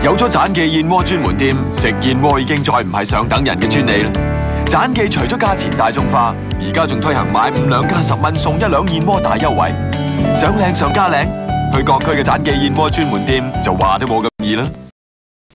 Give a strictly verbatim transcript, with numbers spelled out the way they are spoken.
有咗盞記燕窩專門店，食燕窩已經再唔係上等人嘅專利啦。盞記除咗價錢大眾化，而家仲推行買五兩加十蚊送一兩燕窩大優惠。想靚上加靚，去各區嘅盞記燕窩專門店就話都冇咁易啦。